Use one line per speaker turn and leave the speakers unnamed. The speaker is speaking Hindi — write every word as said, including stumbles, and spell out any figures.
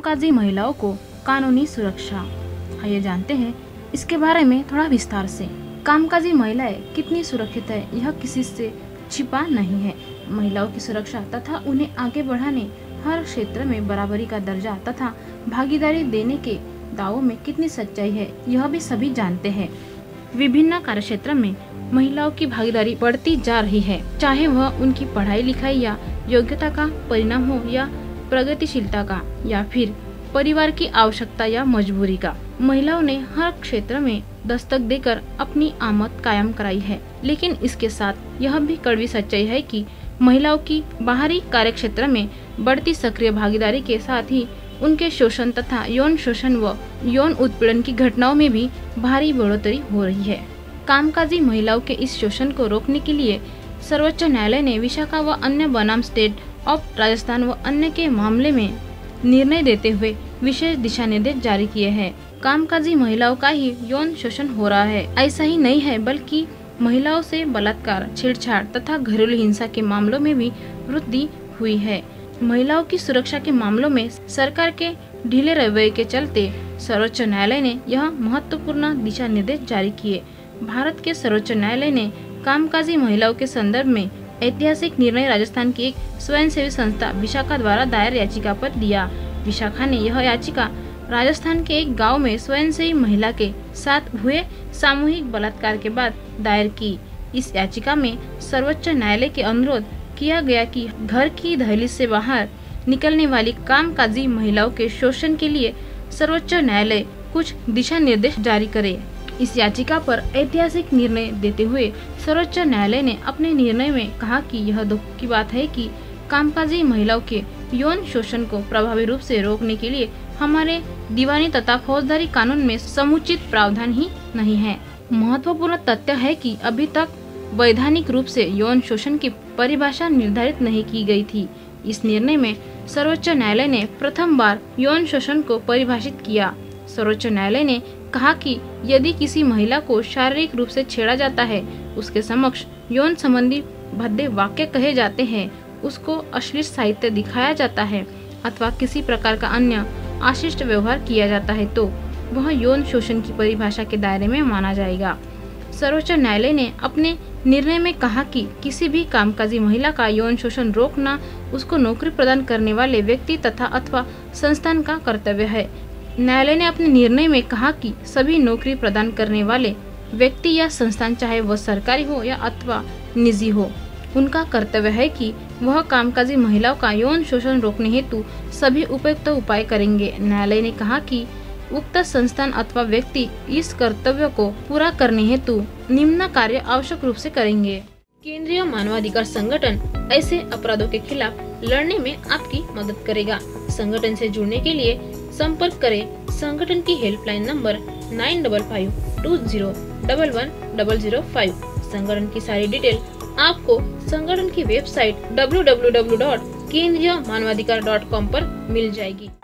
कामकाजी महिलाओं को कानूनी सुरक्षा। आइए जानते हैं इसके बारे में थोड़ा विस्तार से। कामकाजी महिलाएं कितनी सुरक्षित है, यह किसी से छिपा नहीं है। महिलाओं की सुरक्षा तथा उन्हें आगे बढ़ाने, हर क्षेत्र में बराबरी का दर्जा तथा भागीदारी देने के दावों में कितनी सच्चाई है, यह भी सभी जानते हैं। विभिन्न कार्यक्षेत्र में महिलाओं की भागीदारी बढ़ती जा रही है, चाहे वह उनकी पढ़ाई लिखाई या योग्यता का परिणाम हो, या प्रगतिशीलता का, या फिर परिवार की आवश्यकता या मजबूरी का। महिलाओं ने हर क्षेत्र में दस्तक देकर अपनी आमद कायम कराई है, लेकिन इसके साथ यह भी कड़वी सच्चाई है कि महिलाओं की बाहरी कार्यक्षेत्र में बढ़ती सक्रिय भागीदारी के साथ ही उनके शोषण तथा यौन शोषण व यौन उत्पीड़न की घटनाओं में भी भारी बढ़ोतरी हो रही है। कामकाजी महिलाओं के इस शोषण को रोकने के लिए सर्वोच्च न्यायालय ने विशाखा व अन्य बनाम स्टेट ऑफ राजस्थान व अन्य के मामले में निर्णय देते हुए विशेष दिशा निर्देश जारी किए हैं। कामकाजी महिलाओं का ही यौन शोषण हो रहा है, ऐसा ही नहीं है, बल्कि महिलाओं से बलात्कार, छेड़छाड़ तथा घरेलू हिंसा के मामलों में भी वृद्धि हुई है। महिलाओं की सुरक्षा के मामलों में सरकार के ढीले रवैये के चलते सर्वोच्च न्यायालय ने यह महत्वपूर्ण दिशा निर्देश जारी किए। भारत के सर्वोच्च न्यायालय ने कामकाजी महिलाओं के संदर्भ में ऐतिहासिक निर्णय राजस्थान की एक स्वयंसेवी संस्था विशाखा द्वारा दायर याचिका पर दिया। विशाखा ने यह याचिका राजस्थान के एक गांव में स्वयंसेवी महिला के साथ हुए सामूहिक बलात्कार के बाद दायर की। इस याचिका में सर्वोच्च न्यायालय के अनुरोध किया गया कि घर की दहलीज से बाहर निकलने वाली कामकाजी महिलाओं के शोषण के लिए सर्वोच्च न्यायालय कुछ दिशा निर्देश जारी करे। इस याचिका पर ऐतिहासिक निर्णय देते हुए सर्वोच्च न्यायालय ने अपने निर्णय में कहा कि यह दुख की बात है कि कामकाजी महिलाओं के यौन शोषण को प्रभावी रूप से रोकने के लिए हमारे दीवानी तथा फौजदारी कानून में समुचित प्रावधान ही नहीं है। महत्वपूर्ण तथ्य है कि अभी तक वैधानिक रूप से यौन शोषण की परिभाषा निर्धारित नहीं की गई थी। इस निर्णय में सर्वोच्च न्यायालय ने प्रथम बार यौन शोषण को परिभाषित किया। सर्वोच्च न्यायालय ने कहा कि यदि किसी महिला को शारीरिक रूप से छेड़ा जाता है, उसके समक्ष यौन संबंधी भद्दे वाक्य कहे जाते हैं, उसको अश्लील साहित्य दिखाया जाता है अथवा किसी प्रकार का अन्य अशिष्ट व्यवहार किया जाता है, तो वह यौन शोषण की परिभाषा के दायरे में माना जाएगा। सर्वोच्च न्यायालय ने अपने निर्णय में कहा कि किसी भी कामकाजी महिला का यौन शोषण रोकना उसको नौकरी प्रदान करने वाले व्यक्ति तथा अथवा संस्थान का कर्तव्य है। न्यायालय ने अपने निर्णय में कहा कि सभी नौकरी प्रदान करने वाले व्यक्ति या संस्थान, चाहे वह सरकारी हो या अथवा निजी हो, उनका कर्तव्य है कि वह कामकाजी महिलाओं का यौन शोषण रोकने हेतु सभी उपयुक्त उपाय करेंगे। न्यायालय ने कहा कि उक्त संस्थान अथवा व्यक्ति इस कर्तव्य को पूरा करने हेतु निम्न कार्य आवश्यक रूप से करेंगे। केंद्रीय मानवाधिकार संगठन ऐसे अपराधों के खिलाफ लड़ने में आपकी मदद करेगा। संगठन से जुड़ने के लिए संपर्क करें संगठन की helpline number nine double five two zero double one double zero five. संगठन की सारी डिटेल आपको संगठन की website W W W dot केंद्रीय मानवाधिकार डॉट कॉम पर मिल जाएगी।